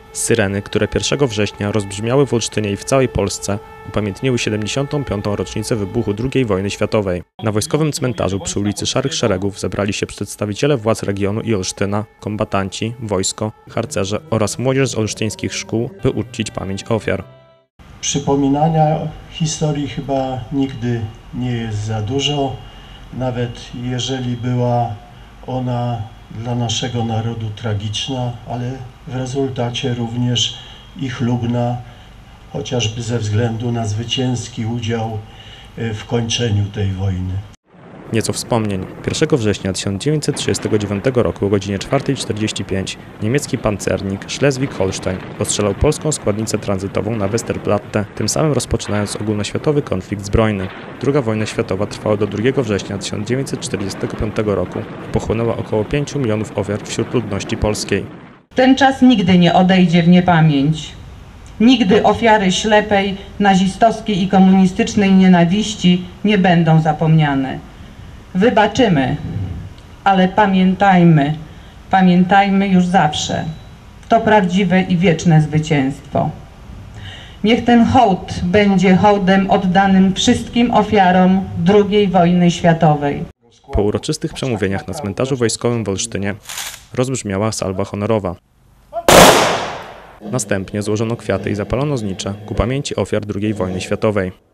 Syreny, które 1 września rozbrzmiały w Olsztynie i w całej Polsce, upamiętniły 75. rocznicę wybuchu II wojny światowej. Na wojskowym cmentarzu przy ulicy Szarych Szeregów zebrali się przedstawiciele władz regionu i Olsztyna, kombatanci, wojsko, harcerze oraz młodzież z olsztyńskich szkół, by uczcić pamięć ofiar. Przypominania historii chyba nigdy nie jest za dużo, nawet jeżeli była ona dla naszego narodu tragiczna, ale w rezultacie również i chlubna, chociażby ze względu na zwycięski udział w kończeniu tej wojny. Nieco wspomnień. 1 września 1939 roku o godzinie 4:45 niemiecki pancernik Schleswig-Holstein ostrzelał polską składnicę tranzytową na Westerplatte, tym samym rozpoczynając ogólnoświatowy konflikt zbrojny. II wojna światowa trwała do 2 września 1945 roku i pochłonęła około 5 milionów ofiar wśród ludności polskiej. Ten czas nigdy nie odejdzie w niepamięć. Nigdy ofiary ślepej, nazistowskiej i komunistycznej nienawiści nie będą zapomniane. Wybaczymy, ale pamiętajmy już zawsze. To prawdziwe i wieczne zwycięstwo. Niech ten hołd będzie hołdem oddanym wszystkim ofiarom II wojny światowej. Po uroczystych przemówieniach na cmentarzu wojskowym w Olsztynie rozbrzmiała salwa honorowa. Następnie złożono kwiaty i zapalono znicze ku pamięci ofiar II wojny światowej.